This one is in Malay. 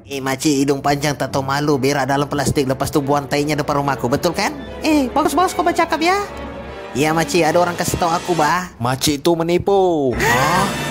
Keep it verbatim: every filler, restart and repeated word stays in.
Eh makcik hidung panjang tak tahu malu berak dalam plastik lepas tu buang tainya depan rumahku, betul kan? Eh bagus-bagus kau bercakap ya. Ya makcik, ada orang kasih tahu aku bah. Makcik tu menipu. Hah?